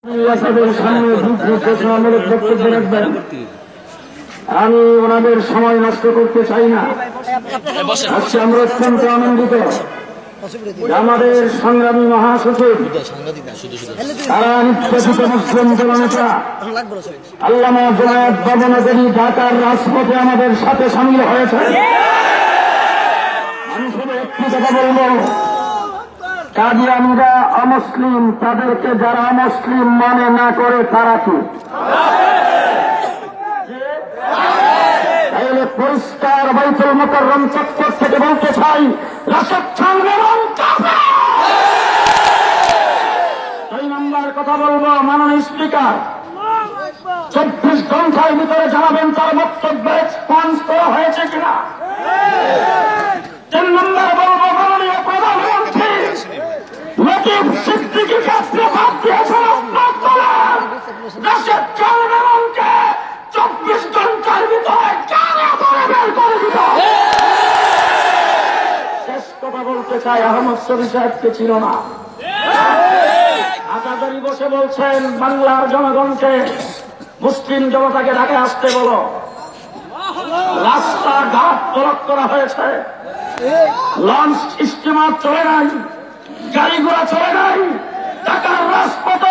আমি ওনাদের সময় নষ্ট করতে চাই না। আজকে আমরা অত্যন্ত আনন্দিত, আমাদের সংগ্রামী মহাসচিব তারা নির্যাতিত মুসলিম জননেতা আল্লামা জুনায়েদ বাবনগরী ঢাকার রাজপথে আমাদের সাথে সামিল হয়েছে। আমি শুধু একটি কথা বলব, কাদিয়ানীরা অমুসলিম, তাদেরকে যারা অমুসলিম মনে না করে তারা কি? তাহলে পরিষ্কার বাইতুল মুকাররম চত্বর থেকে বলতে চাই, রাশেদ খান বেগম কাফের। 2 নম্বর কথা বলবো, মাননীয় স্পিকার 24 ঘন্টার ভিতরে জানাবেন তার বক্তব্যে রেসপন্স করা হয়েছে কিনা। 3 নম্বর বলবো, মাননীয় প্রধানমন্ত্রী লতিফ সিদ্দিকীকে প্রভাব দিয়েছেন আপনার দলের রাশেদ খান বেগমকে 24 ঘন্টার ভিতরে কারা ধরে বের করে দিল। শেষ কথা বলতে চাই, আহমদ শরীফ সাহেবকে ছিল না। আজাদারি বসে বলছেন বাংলার জনগণকে, মুসলিম জনতাকে ঢাকায় আসতে বলো। রাস্তাঘাট ব্লক করা হয়েছে, লঞ্চ স্টিমার চলে নাই, গাড়ি ঘোড়া চলে নাই, ঢাকার রাজপথ